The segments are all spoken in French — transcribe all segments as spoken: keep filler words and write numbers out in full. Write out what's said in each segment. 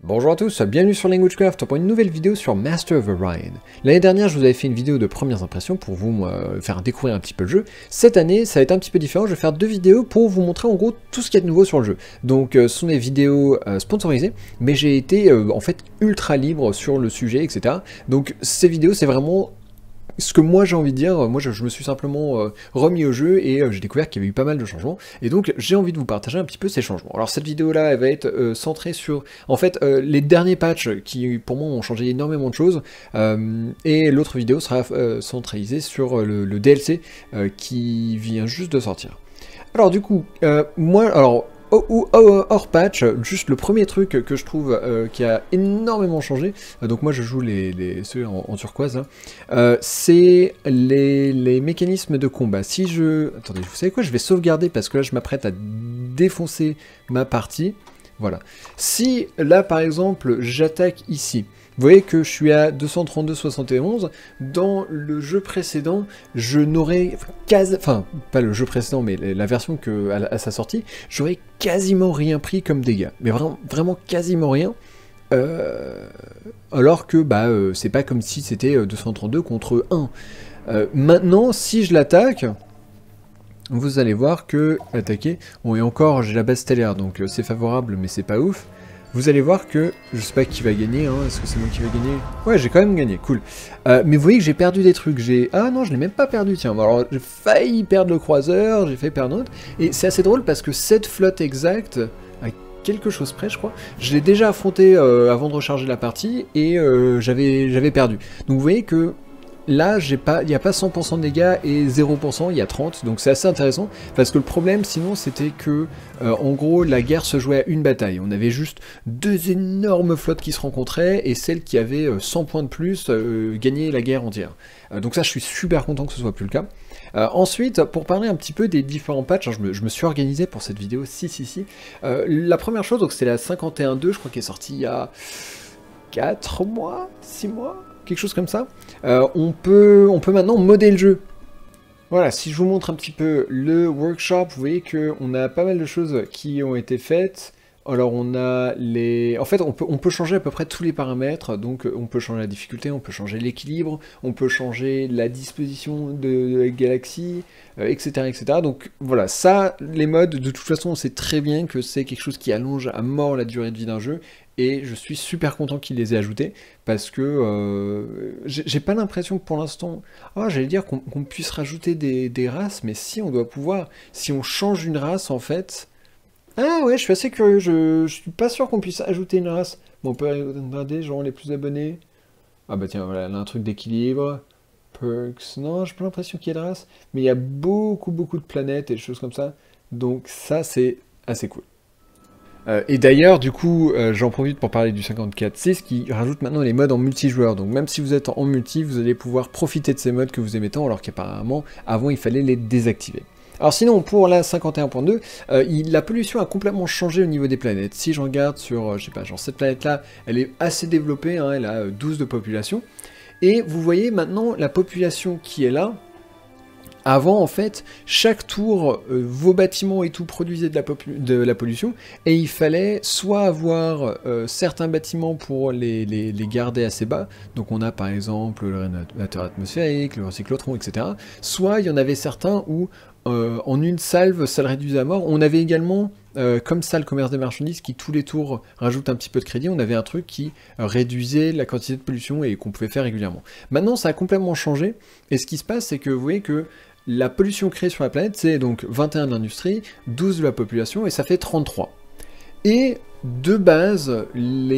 Bonjour à tous, bienvenue sur LanguageCraft pour une nouvelle vidéo sur Master of Orion. L'année dernière, je vous avais fait une vidéo de premières impressions pour vous euh, faire découvrir un petit peu le jeu. Cette année, ça va être un petit peu différent, je vais faire deux vidéos pour vous montrer en gros tout ce qu'il y a de nouveau sur le jeu. Donc euh, ce sont des vidéos euh, sponsorisées, mais j'ai été euh, en fait ultra libre sur le sujet, et cetera. Donc ces vidéos, c'est vraiment ce que moi j'ai envie de dire. Moi je, je me suis simplement euh, remis au jeu et euh, j'ai découvert qu'il y avait eu pas mal de changements, et donc j'ai envie de vous partager un petit peu ces changements. Alors cette vidéo là, elle va être euh, centrée sur en fait euh, les derniers patchs qui pour moi ont changé énormément de choses, euh, et l'autre vidéo sera euh, centralisée sur le, le D L C euh, qui vient juste de sortir. Alors du coup, euh, moi alors ou hors patch, juste le premier truc que je trouve euh, qui a énormément changé, euh, donc moi je joue les, les ceux en, en turquoise, hein, euh, c'est les, les mécanismes de combat. Si je... Attendez, vous savez quoi, je vais sauvegarder parce que là je m'apprête à défoncer ma partie. Voilà. Si là par exemple j'attaque ici, vous voyez que je suis à deux cent trente-deux virgule soixante et onze, dans le jeu précédent, je n'aurais quasi... Enfin, pas le jeu précédent, mais la version que, à, à sa sortie, j'aurais quasiment rien pris comme dégâts. Mais vraiment, vraiment quasiment rien. Euh, alors que, bah, euh, c'est pas comme si c'était deux cent trente-deux contre un. Euh, maintenant, si je l'attaque... Vous allez voir que, attaquer, bon et encore j'ai la base stellaire, donc euh, c'est favorable mais c'est pas ouf. Vous allez voir que, je sais pas qui va gagner, hein, est-ce que c'est moi qui va gagner? Ouais, j'ai quand même gagné, cool. Euh, mais vous voyez que j'ai perdu des trucs, j'ai... Ah non, je l'ai même pas perdu, tiens. Bon, alors j'ai failli perdre le croiseur, j'ai failli perdre l'autre, et c'est assez drôle parce que cette flotte exacte, à quelque chose près je crois, je l'ai déjà affronté euh, avant de recharger la partie, et euh, j'avais j'avais perdu. Donc vous voyez que là, j'ai pas, il n'y a pas cent pour cent de dégâts et zéro pour cent, il y a trente, donc c'est assez intéressant, parce que le problème, sinon, c'était que, euh, en gros, la guerre se jouait à une bataille. On avait juste deux énormes flottes qui se rencontraient, et celle qui avait cent points de plus euh, gagnait la guerre entière. Euh, donc ça, je suis super content que ce soit plus le cas. Euh, ensuite, pour parler un petit peu des différents patchs, hein, je, me, je me suis organisé pour cette vidéo, si, si, si. Euh, la première chose, donc c'est la cinquante et un point deux, je crois qu'elle est sortie il y a quatre mois, six mois, quelque chose comme ça. Euh, on, peut, on peut maintenant modder le jeu. Voilà, si je vous montre un petit peu le workshop, vous voyez qu'on a pas mal de choses qui ont été faites. Alors on a les... En fait, on peut, on peut changer à peu près tous les paramètres, donc on peut changer la difficulté, on peut changer l'équilibre, on peut changer la disposition de la galaxie, euh, et cetera, et cetera. Donc voilà, ça, les modes, de toute façon, on sait très bien que c'est quelque chose qui allonge à mort la durée de vie d'un jeu, et je suis super content qu'ils les aient ajoutés, parce que euh, j'ai pas l'impression que pour l'instant... Ah, j'allais dire qu'on qu'on puisse rajouter des, des races, mais si, on doit pouvoir. Si on change une race, en fait... Ah ouais, je suis assez curieux, je, je suis pas sûr qu'on puisse ajouter une race. Bon, on peut regarder, genre les plus abonnés. Ah bah tiens, voilà, là, un truc d'équilibre. Perks, non, j'ai pas l'impression qu'il y ait de race. Mais il y a beaucoup, beaucoup de planètes et des choses comme ça. Donc ça, c'est assez cool. Euh, et d'ailleurs, du coup, euh, j'en profite pour parler du cinquante-quatre six qui rajoute maintenant les modes en multijoueur. Donc même si vous êtes en multi, vous allez pouvoir profiter de ces modes que vous aimez tant, alors qu'apparemment, avant, il fallait les désactiver. Alors sinon, pour la cinquante et un point deux, euh, il, la pollution a complètement changé au niveau des planètes. Si je regarde sur, euh, je sais pas, genre cette planète-là, elle est assez développée, hein, elle a euh, douze de population. Et vous voyez maintenant la population qui est là. Avant, en fait, chaque tour, euh, vos bâtiments et tout produisaient de la, de la pollution, et il fallait soit avoir euh, certains bâtiments pour les, les, les garder assez bas, donc on a par exemple le rénovateur atmosphérique, le recyclotron, et cetera, soit il y en avait certains où, euh, en une salve, ça le réduisait à mort. On avait également, euh, comme ça, le commerce des marchandises, qui tous les tours rajoute un petit peu de crédit, on avait un truc qui euh, réduisait la quantité de pollution et qu'on pouvait faire régulièrement. Maintenant, ça a complètement changé, et ce qui se passe, c'est que vous voyez que la pollution créée sur la planète, c'est donc vingt et un de l'industrie, douze de la population, et ça fait trente-trois. Et de base,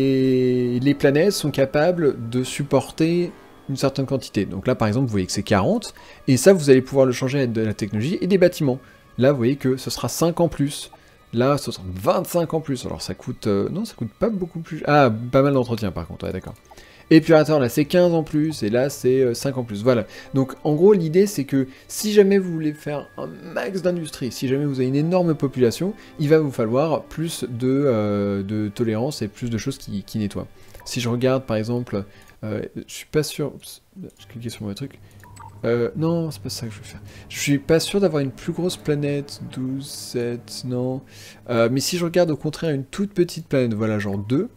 les, les planètes sont capables de supporter une certaine quantité. Donc là, par exemple, vous voyez que c'est quarante, et ça, vous allez pouvoir le changer avec de la technologie et des bâtiments. Là, vous voyez que ce sera cinq en plus. Là, ce sera vingt-cinq en plus. Alors ça coûte... Euh, non, ça coûte pas beaucoup plus... Ah, pas mal d'entretien, par contre, ouais, d'accord. Épurateur, là c'est quinze en plus, et là c'est cinq en plus, voilà. Donc en gros l'idée c'est que si jamais vous voulez faire un max d'industrie, si jamais vous avez une énorme population, il va vous falloir plus de, euh, de tolérance et plus de choses qui, qui nettoient. Si je regarde par exemple, euh, je suis pas sûr, oups, je cliquais sur mon truc, euh, non c'est pas ça que je veux faire, je suis pas sûr d'avoir une plus grosse planète, douze, sept, non, euh, mais si je regarde au contraire une toute petite planète, voilà genre deux,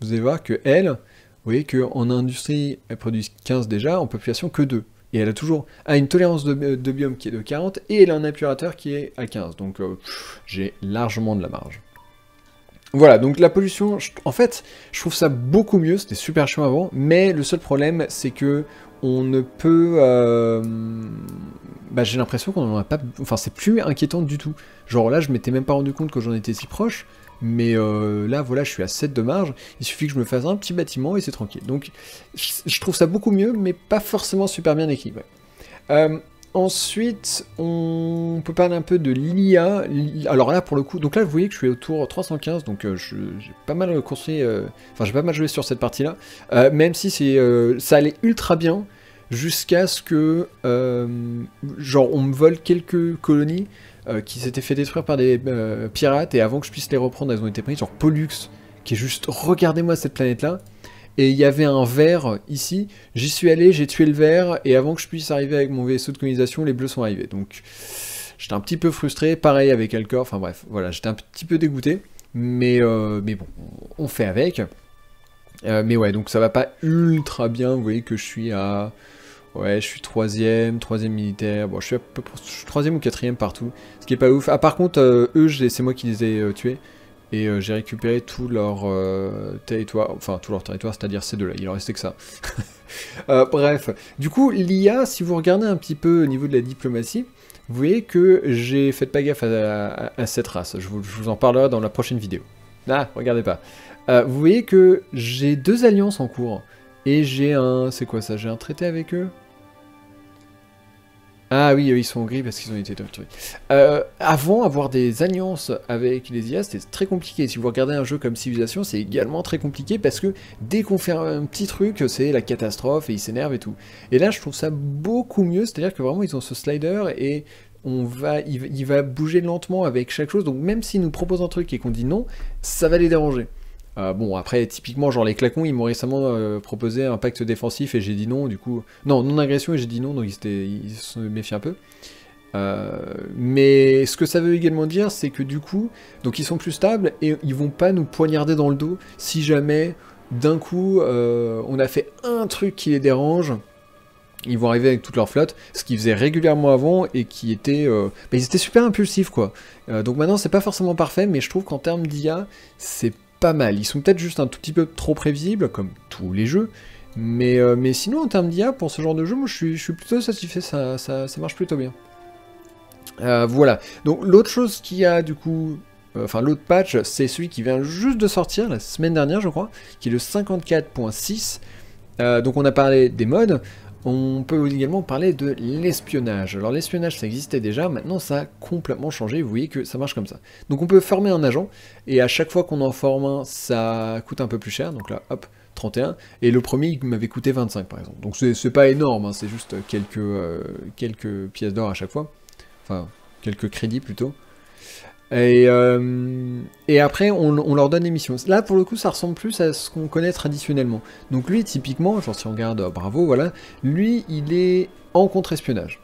vous allez voir que elle, vous voyez qu'en industrie, elle produit quinze déjà, en population que deux. Et elle a toujours a une tolérance de, de biome qui est de quarante, et elle a un épurateur qui est à quinze. Donc euh, j'ai largement de la marge. Voilà, donc la pollution, je, en fait, je trouve ça beaucoup mieux, c'était super chiant avant, mais le seul problème, c'est que on ne peut... Euh, bah, j'ai l'impression qu'on n'en a pas... Enfin, c'est plus inquiétant du tout. Genre là, je m'étais même pas rendu compte que j'en étais si proche, mais euh, là, voilà, je suis à sept de marge, il suffit que je me fasse un petit bâtiment et c'est tranquille. Donc, je, je trouve ça beaucoup mieux, mais pas forcément super bien équilibré. Euh, Ensuite, on peut parler un peu de l'I A. Alors là, pour le coup, donc là, vous voyez que je suis autour trois cent quinze, donc euh, j'ai pas mal construit, euh, enfin j'ai pas mal joué sur cette partie-là, euh, même si c'est, euh, ça allait ultra bien, jusqu'à ce que, euh, genre, on me vole quelques colonies euh, qui s'étaient fait détruire par des euh, pirates, et avant que je puisse les reprendre, elles ont été prises, genre Pollux, qui est juste, regardez-moi cette planète-là. Et il y avait un ver ici, j'y suis allé, j'ai tué le ver, et avant que je puisse arriver avec mon vaisseau de colonisation, les bleus sont arrivés. Donc j'étais un petit peu frustré, pareil avec Alcor, enfin bref, voilà, j'étais un petit peu dégoûté, mais, euh, mais bon, on fait avec. Euh, mais ouais, donc ça va pas ultra bien, vous voyez que je suis à... Ouais, je suis troisième, troisième militaire, bon je suis à peu près troisième ou quatrième partout, ce qui est pas ouf. Ah par contre, euh, eux, c'est moi qui les ai euh, tués. Et euh, j'ai récupéré tout leur euh, territoire, enfin tout leur territoire, c'est-à-dire ces deux-là, il en restait que ça. euh, bref, du coup, l'I A, si vous regardez un petit peu au niveau de la diplomatie, vous voyez que j'ai fait pas gaffe à, à, à cette race, je vous, je vous en parlerai dans la prochaine vidéo. Ah, regardez pas. Euh, vous voyez que j'ai deux alliances en cours, et j'ai un... c'est quoi ça? J'ai un traité avec eux? Ah oui, ils sont gris parce qu'ils ont été torturés. Euh, avant, avoir des alliances avec les I A, c'était très compliqué. Si vous regardez un jeu comme Civilization, c'est également très compliqué parce que dès qu'on fait un petit truc, c'est la catastrophe et ils s'énervent et tout. Et là, je trouve ça beaucoup mieux, c'est-à-dire que vraiment, ils ont ce slider et on va, il, il va bouger lentement avec chaque chose. Donc même s'ils nous proposent un truc et qu'on dit non, ça va les déranger. Euh, bon, après, typiquement, genre les clacons, ils m'ont récemment euh, proposé un pacte défensif et j'ai dit non, du coup... Non, non-agression et j'ai dit non, donc ils, étaient, ils se méfient un peu. Euh, mais ce que ça veut également dire, c'est que du coup, donc ils sont plus stables et ils vont pas nous poignarder dans le dos si jamais, d'un coup, euh, on a fait un truc qui les dérange. Ils vont arriver avec toute leur flotte, ce qu'ils faisaient régulièrement avant et qui était... Euh, bah, ils étaient super impulsifs, quoi. Euh, donc maintenant, c'est pas forcément parfait, mais je trouve qu'en termes d'I A, c'est pas mal. Ils sont peut-être juste un tout petit peu trop prévisibles, comme tous les jeux, mais, euh, mais sinon, en termes d'I A, pour ce genre de jeu, moi, je suis, je suis plutôt satisfait, ça, ça, ça marche plutôt bien. Euh, voilà. Donc, l'autre chose qu'il y a, du coup... Euh, enfin, l'autre patch, c'est celui qui vient juste de sortir, la semaine dernière, je crois, qui est le cinquante-quatre point six. Euh, donc, on a parlé des mods. On peut également parler de l'espionnage. Alors l'espionnage ça existait déjà, maintenant ça a complètement changé, vous voyez que ça marche comme ça. Donc on peut former un agent, et à chaque fois qu'on en forme un, ça coûte un peu plus cher, donc là hop, trente et un, et le premier il m'avait coûté vingt-cinq par exemple. Donc c'est pas énorme, hein, c'est juste quelques, euh, quelques pièces d'or à chaque fois, enfin quelques crédits plutôt. Et, euh, et après, on, on leur donne des missions. Là, pour le coup, ça ressemble plus à ce qu'on connaît traditionnellement. Donc lui, typiquement, genre si on regarde, euh, bravo, voilà, lui, il est en contre-espionnage.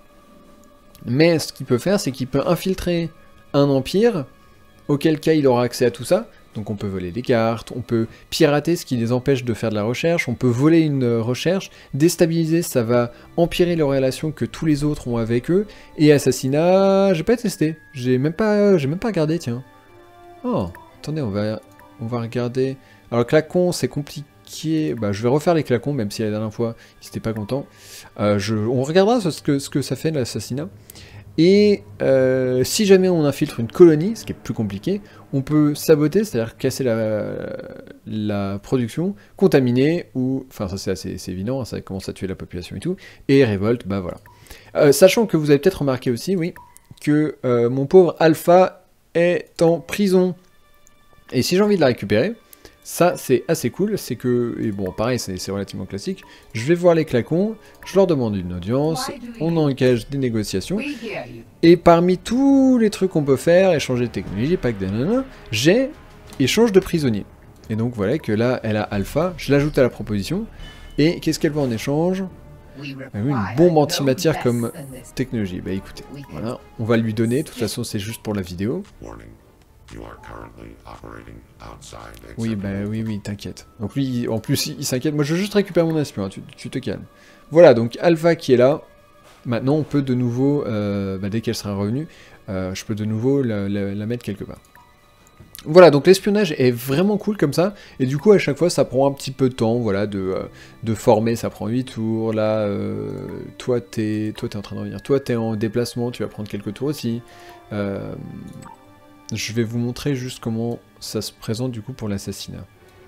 Mais ce qu'il peut faire, c'est qu'il peut infiltrer un empire, auquel cas il aura accès à tout ça. Donc on peut voler des cartes, on peut pirater ce qui les empêche de faire de la recherche, on peut voler une recherche, déstabiliser, ça va empirer les relations que tous les autres ont avec eux, et assassinat, j'ai pas testé, j'ai même pas, j'ai même pas regardé, tiens. Oh, attendez, on va, on va regarder. Alors clacon, c'est compliqué, bah je vais refaire les clacons, même si la dernière fois, ils étaient pas contents. Euh, je, on regardera ce que, ce que ça fait l'assassinat. Et euh, si jamais on infiltre une colonie, ce qui est plus compliqué, on peut saboter, c'est-à-dire casser la, la production, contaminer, ou... Enfin ça c'est assez, assez évident, ça commence à tuer la population et tout, et révolte, bah voilà. Euh, sachant que vous avez peut-être remarqué aussi, oui, que euh, mon pauvre Alpha est en prison. Et si j'ai envie de la récupérer, ça c'est assez cool, c'est que, et bon pareil c'est relativement classique, je vais voir les clacons, je leur demande une audience, on engage des négociations, et parmi tous les trucs qu'on peut faire, échanger de technologie, pack de nanana, j'ai échange de prisonniers. Et donc voilà que là elle a Alpha, je l'ajoute à la proposition, et qu'est-ce qu'elle veut en échange? Une bombe antimatière comme technologie. Bah écoutez, voilà, on va lui donner, de toute façon c'est juste pour la vidéo. Oui, bah oui, oui, t'inquiète. Donc lui, en plus, il, il s'inquiète. Moi, je veux juste récupérer mon espion, hein, tu, tu te calmes. Voilà, donc Alpha qui est là. Maintenant, on peut de nouveau, euh, bah, dès qu'elle sera revenue, euh, je peux de nouveau la, la, la mettre quelque part. Voilà, donc l'espionnage est vraiment cool comme ça, et du coup à chaque fois ça prend un petit peu de temps, voilà, de, euh, de former, ça prend huit tours, là, euh, toi t'es toi, t'es en train de revenir, toi t'es en déplacement, tu vas prendre quelques tours aussi. Euh, je vais vous montrer juste comment ça se présente du coup pour l'assassinat.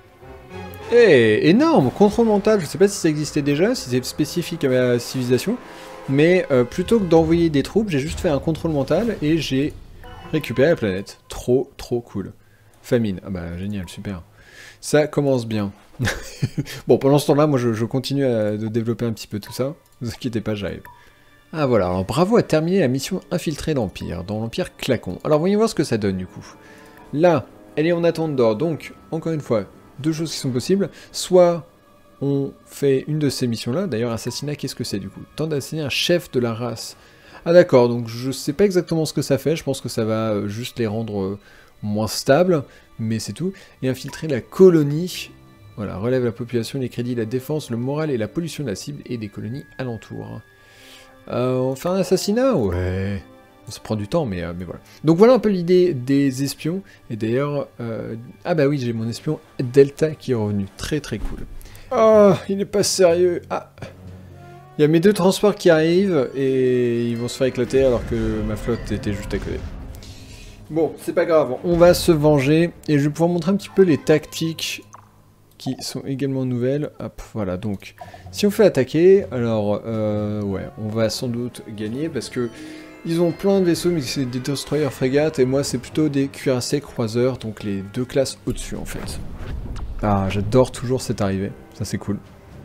Eh, énorme, contrôle mental, je sais pas si ça existait déjà, si c'est spécifique à ma civilisation, mais euh, plutôt que d'envoyer des troupes, j'ai juste fait un contrôle mental, et j'ai récupéré la planète. Trop, trop cool. Famine. Ah bah génial, super. Ça commence bien. Bon, pendant ce temps-là, moi je, je continue à de développer un petit peu tout ça. Ne vous inquiétez pas, j'arrive. Ah voilà, alors bravo à terminer la mission infiltrée d'Empire, dans l'Empire Clacon. Alors voyons voir ce que ça donne du coup. Là, elle est en attente d'or, donc, encore une fois, deux choses qui sont possibles. Soit on fait une de ces missions-là, d'ailleurs assassinat, qu'est-ce que c'est du coup? Tente d'assassiner un chef de la race. Ah d'accord, donc je sais pas exactement ce que ça fait, je pense que ça va euh, juste les rendre... Euh, moins stable, mais c'est tout, et infiltrer la colonie, voilà, relève la population, les crédits, la défense, le moral et la pollution de la cible et des colonies alentours. Euh, on fait un assassinat? Ouais, ça prend du temps, mais, euh, mais voilà. Donc voilà un peu l'idée des espions, et d'ailleurs, euh, ah bah oui, j'ai mon espion Delta qui est revenu, très très cool. Oh, il n'est pas sérieux, ah. Il y a mes deux transports qui arrivent, et ils vont se faire éclater alors que ma flotte était juste à côté. Bon, c'est pas grave, on va se venger, et je vais pouvoir montrer un petit peu les tactiques qui sont également nouvelles. Hop, voilà, donc, si on fait attaquer, alors, euh, ouais, on va sans doute gagner, parce que ils ont plein de vaisseaux, mais c'est des destroyers frégates, et moi c'est plutôt des cuirassés croiseurs, donc les deux classes au-dessus, en fait. Ah, j'adore toujours cette arrivée, ça c'est cool.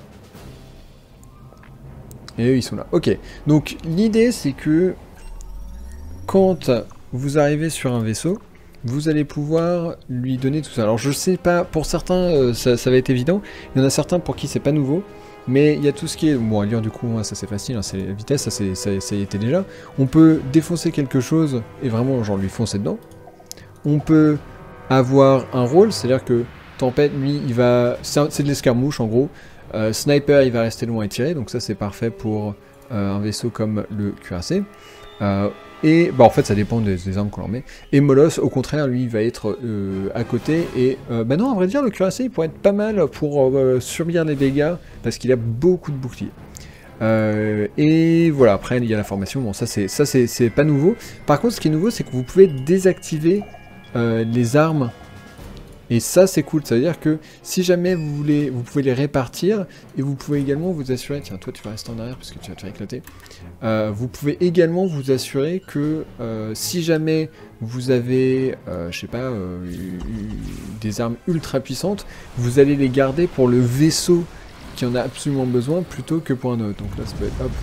Et eux, ils sont là. Ok, donc l'idée c'est que, quand... vous arrivez sur un vaisseau, vous allez pouvoir lui donner tout ça. Alors je sais pas, pour certains euh, ça, ça va être évident, il y en a certains pour qui c'est pas nouveau, mais il y a tout ce qui est... Bon, à lire du coup, ça c'est facile, hein, c'est la vitesse, ça, ça, ça y était déjà. On peut défoncer quelque chose et vraiment genre lui foncer dedans. On peut avoir un rôle, c'est-à-dire que Tempête, lui, il va... c'est de l'escarmouche en gros. Euh, Sniper, il va rester loin et tirer, donc ça c'est parfait pour euh, un vaisseau comme le cuirassé. Euh, et bah en fait ça dépend des, des armes qu'on leur met. Et Moloss au contraire lui il va être euh, à côté et euh, bah non à vrai dire le cuirassé il pourrait être pas mal pour euh, subir les dégâts parce qu'il a beaucoup de boucliers. Euh, et voilà après il y a la formation, bon ça c'est ça c'est pas nouveau. Par contre ce qui est nouveau c'est que vous pouvez désactiver euh, les armes. Et ça c'est cool, ça veut dire que si jamais vous voulez, vous pouvez les répartir et vous pouvez également vous assurer, tiens toi tu vas rester en arrière parce que tu vas te faire éclater, euh, vous pouvez également vous assurer que euh, si jamais vous avez, euh, je sais pas, euh, des armes ultra puissantes, vous allez les garder pour le vaisseau qui en a absolument besoin plutôt que pour un autre. Donc là ça peut être hop.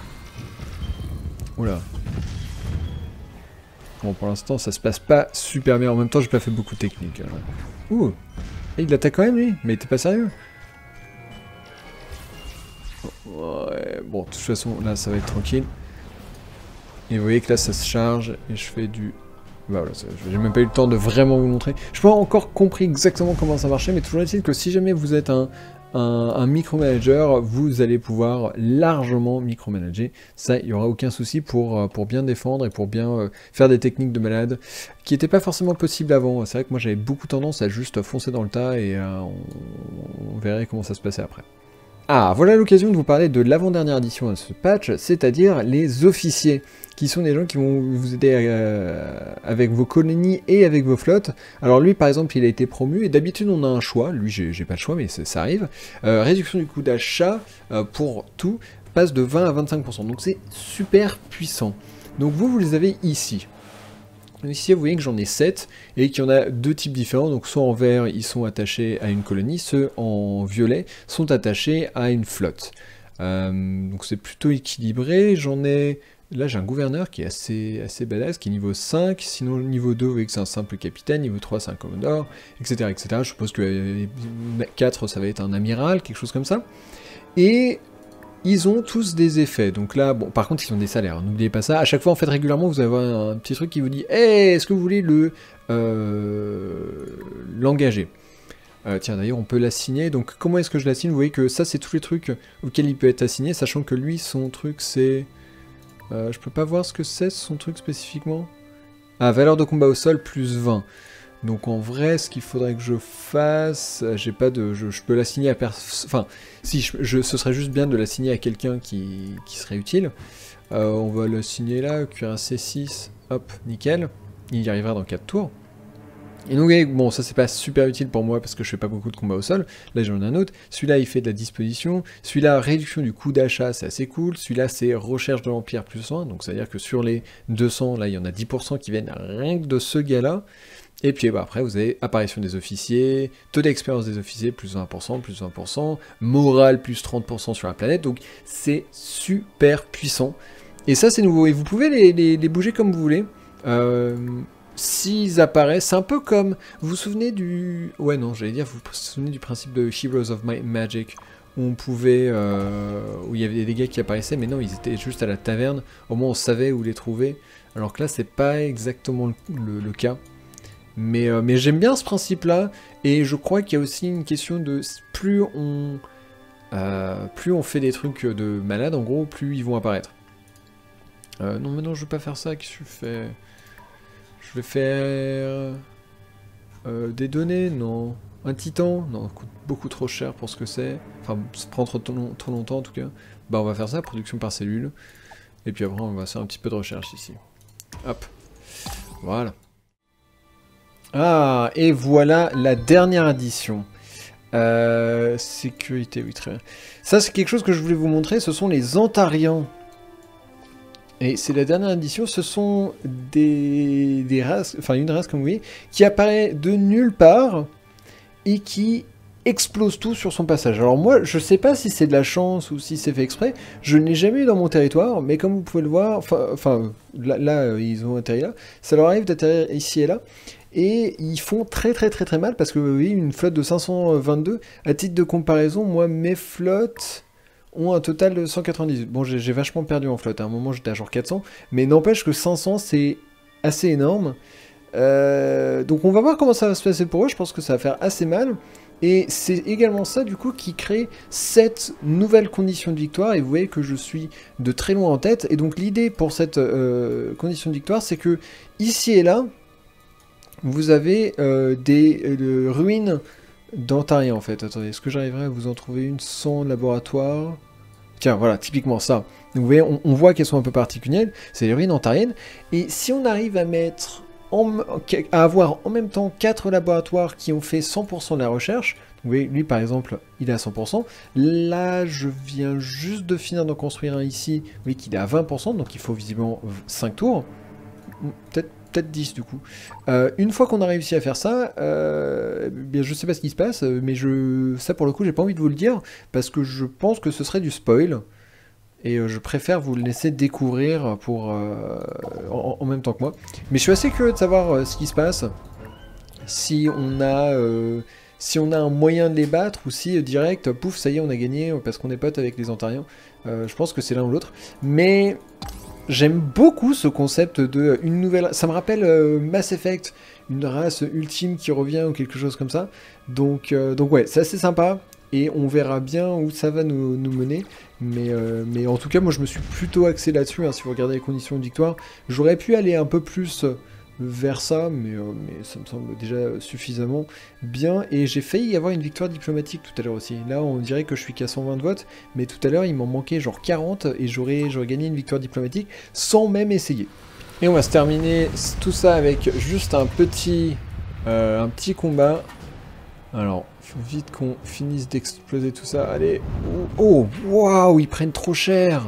Oula. Bon, pour l'instant, ça se passe pas super bien. En même temps, j'ai pas fait beaucoup de techniques. Alors. Ouh, et il attaque quand même, lui. Mais t'es pas sérieux? Ouais, bon, de toute façon, là, ça va être tranquille. Et vous voyez que là, ça se charge. Et je fais du... Bah voilà, j'ai même pas eu le temps de vraiment vous montrer. Je n'ai pas encore compris exactement comment ça marchait, mais toujours est-il que si jamais vous êtes un... Un, un micromanager, vous allez pouvoir largement micromanager. Ça, il n'y aura aucun souci pour, pour bien défendre et pour bien euh, faire des techniques de malade qui n'étaient pas forcément possibles avant. C'est vrai que moi j'avais beaucoup tendance à juste foncer dans le tas et euh, on, on verrait comment ça se passait après. Ah, voilà l'occasion de vous parler de l'avant-dernière addition à ce patch, c'est-à-dire les officiers, qui sont des gens qui vont vous aider euh, avec vos colonies et avec vos flottes. Alors lui, par exemple, il a été promu, et d'habitude on a un choix, lui j'ai pas le choix, mais ça arrive. Euh, réduction du coût d'achat euh, pour tout, passe de vingt à vingt-cinq pour cent, donc c'est super puissant. Donc vous, vous les avez ici. Ici, vous voyez que j'en ai sept, et qu'il y en a deux types différents, donc soit en vert, ils sont attachés à une colonie, ceux en violet sont attachés à une flotte. Euh, donc c'est plutôt équilibré, j'en ai... Là j'ai un gouverneur qui est assez, assez badass, qui est niveau cinq, sinon niveau deux, vous voyez que c'est un simple capitaine, niveau trois c'est un commodore, et cetera et cetera. Je suppose que euh, quatre ça va être un amiral, quelque chose comme ça. Et... ils ont tous des effets. Donc là, bon, par contre, ils ont des salaires. N'oubliez pas ça. À chaque fois, en fait, régulièrement, vous avez un, un petit truc qui vous dit hey, est-ce que vous voulez le euh, l'engager euh, Tiens, d'ailleurs, on peut l'assigner. Donc, comment est-ce que je l'assigne? Vous voyez que ça, c'est tous les trucs auxquels il peut être assigné, sachant que lui, son truc, c'est... Euh, je peux pas voir ce que c'est, son truc spécifiquement. Ah, valeur de combat au sol, plus vingt. Donc en vrai, ce qu'il faudrait que je fasse, j'ai pas de, je, je peux l'assigner à personne. Enfin, si, je, je, ce serait juste bien de l'assigner à quelqu'un qui, qui serait utile. Euh, on va l'assigner là, cuirassé six, hop, nickel. Il y arrivera dans quatre tours. Et donc, bon, ça c'est pas super utile pour moi parce que je fais pas beaucoup de combats au sol. Là j'en ai un autre. Celui-là il fait de la disposition. Celui-là, réduction du coût d'achat, c'est assez cool. Celui-là c'est recherche de l'Empire plus un. Donc c'est à dire que sur les deux cents, là il y en a dix pour cent qui viennent rien que de ce gars-là. Et puis bah, après vous avez apparition des officiers, taux d'expérience des officiers plus vingt pour cent, plus vingt pour cent, morale plus trente pour cent sur la planète. Donc c'est super puissant. Et ça c'est nouveau. Et vous pouvez les, les, les bouger comme vous voulez. Euh... S'ils apparaissent, c'est un peu comme... Vous vous souvenez du... Ouais, non, j'allais dire, vous vous souvenez du principe de Heroes of Magic, où on pouvait... Euh, où il y avait des gars qui apparaissaient, mais non, ils étaient juste à la taverne, au moins on savait où les trouver, alors que là, c'est pas exactement le, le, le cas. Mais, euh, mais j'aime bien ce principe-là, et je crois qu'il y a aussi une question de... Plus on... Euh, plus on fait des trucs de malade, en gros, plus ils vont apparaître. Euh, non, mais non, je veux pas faire ça, qu'est-ce que je fais ? Je vais faire... Euh, des données, non. Un titan, non, ça coûte beaucoup trop cher pour ce que c'est. Enfin, ça prend trop, trop longtemps en tout cas. Bah on va faire ça, production par cellule. Et puis après on va faire un petit peu de recherche ici. Hop. Voilà. Ah, et voilà la dernière addition. Euh, sécurité, oui, très bien. Ça c'est quelque chose que je voulais vous montrer, ce sont les Antariens. Et c'est la dernière édition, ce sont des, des races, enfin une race comme vous voyez, qui apparaît de nulle part et qui explose tout sur son passage. Alors moi, je sais pas si c'est de la chance ou si c'est fait exprès, je n'ai jamais eu dans mon territoire, mais comme vous pouvez le voir, enfin là, là ils ont atterri là, ça leur arrive d'atterrir ici et là, et ils font très très très très mal parce que vous voyez une flotte de cinq cent vingt-deux, à titre de comparaison, moi mes flottes... ont un total de cent quatre-vingt-dix. Bon, j'ai vachement perdu en flotte, à un moment j'étais à genre quatre cents, mais n'empêche que cinq cents c'est assez énorme. Euh, donc on va voir comment ça va se passer pour eux, je pense que ça va faire assez mal. Et c'est également ça du coup qui crée cette nouvelle condition de victoire, et vous voyez que je suis de très loin en tête. Et donc l'idée pour cette euh, condition de victoire, c'est que ici et là, vous avez euh, des euh, ruines d'Antarien en fait. Attendez, est-ce que j'arriverai à vous en trouver une sans laboratoire? Tiens, voilà, typiquement ça. Donc, vous voyez, on, on voit qu'elles sont un peu particulières, c'est les ruines antariennes. Et si on arrive à mettre, en, à avoir en même temps quatre laboratoires qui ont fait cent pour cent de la recherche, vous voyez, lui par exemple, il est à cent pour cent. Là, je viens juste de finir d'en construire un ici, vous voyez qu'il est à vingt pour cent, donc il faut visiblement cinq tours. Peut-être peut-être dix du coup. Euh, une fois qu'on a réussi à faire ça, euh, bien, je sais pas ce qui se passe, mais je, ça pour le coup j'ai pas envie de vous le dire, parce que je pense que ce serait du spoil, et euh, je préfère vous le laisser découvrir pour, euh, en, en même temps que moi. Mais je suis assez curieux de savoir euh, ce qui se passe, si on a... Euh, si on a un moyen de les battre, ou si euh, direct, pouf, ça y est, on a gagné, parce qu'on est potes avec les Antariens. Euh, je pense que c'est l'un ou l'autre. Mais... j'aime beaucoup ce concept de une nouvelle... Ça me rappelle euh, Mass Effect, une race ultime qui revient ou quelque chose comme ça. Donc, euh, donc ouais, c'est assez sympa. Et on verra bien où ça va nous, nous mener. Mais, euh, mais en tout cas, moi je me suis plutôt axé là-dessus. Hein, si vous regardez les conditions de victoire, j'aurais pu aller un peu plus vers ça, mais, euh, mais ça me semble déjà suffisamment bien. Et j'ai failli y avoir une victoire diplomatique tout à l'heure aussi. Là, on dirait que je suis qu'à cent vingt votes, mais tout à l'heure, il m'en manquait genre quarante, et j'aurais gagné une victoire diplomatique sans même essayer. Et on va se terminer tout ça avec juste un petit, euh, un petit combat. Alors, il faut vite qu'on finisse d'exploser tout ça. Allez. Oh, waouh, ils prennent trop cher.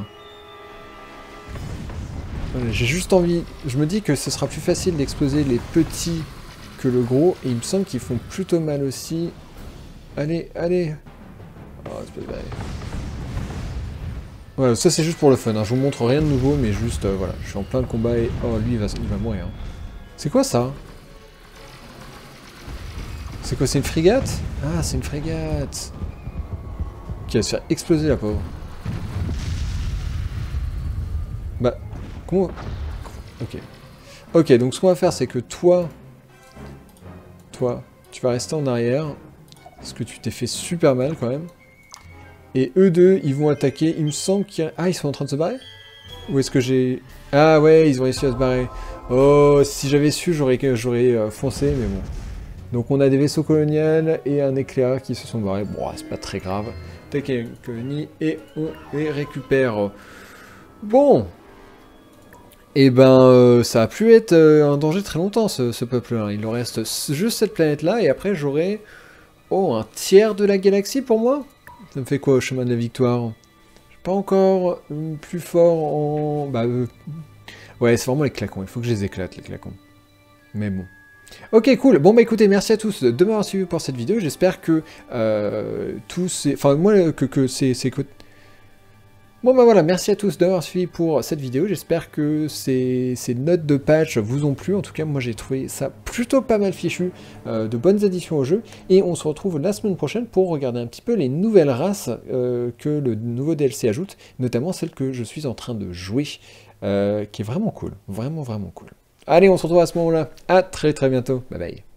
J'ai juste envie... Je me dis que ce sera plus facile d'exploser les petits que le gros. Et il me semble qu'ils font plutôt mal aussi. Allez, allez. Oh, espèce d'aller. Voilà, ça c'est juste pour le fun. Hein. Je vous montre rien de nouveau, mais juste, euh, voilà. Je suis en plein de combat et... Oh, lui, il va, il va mourir. C'est quoi ça? C'est quoi, c'est une frégate? Ah, c'est une frégate. Qui va se faire exploser, la pauvre. Comment... Ok. Ok, donc ce qu'on va faire, c'est que toi... Toi, tu vas rester en arrière. Parce que tu t'es fait super mal, quand même. Et eux deux, ils vont attaquer. Il me semble qu'il y a... Ah, ils sont en train de se barrer? Ou est-ce que j'ai... Ah ouais, ils ont réussi à se barrer. Oh, si j'avais su, j'aurais euh, foncé, mais bon. Donc on a des vaisseaux coloniaux et un éclair qui se sont barrés. Bon, c'est pas très grave. Taquet colonies et on les récupère. Bon. Et ben, euh, ça a pu être euh, un danger très longtemps, ce, ce peuple-là. Il en reste juste cette planète-là, et après j'aurai... Oh, un tiers de la galaxie pour moi? Ça me fait quoi au chemin de la victoire? Je suis pas encore euh, plus fort en... Bah, euh... ouais, c'est vraiment les clacons. Il faut que je les éclate, les clacons. Mais bon. Ok, cool. Bon, bah écoutez, merci à tous de m'avoir suivi pour cette vidéo. J'espère que euh, tous ces... Enfin, moi, que, que ces... ces... Bon bah voilà, merci à tous d'avoir suivi pour cette vidéo, j'espère que ces, ces notes de patch vous ont plu, en tout cas moi j'ai trouvé ça plutôt pas mal fichu, euh, de bonnes additions au jeu, et on se retrouve la semaine prochaine pour regarder un petit peu les nouvelles races euh, que le nouveau D L C ajoute, notamment celle que je suis en train de jouer, euh, qui est vraiment cool, vraiment vraiment cool. Allez, on se retrouve à ce moment-là, à très très bientôt, bye bye.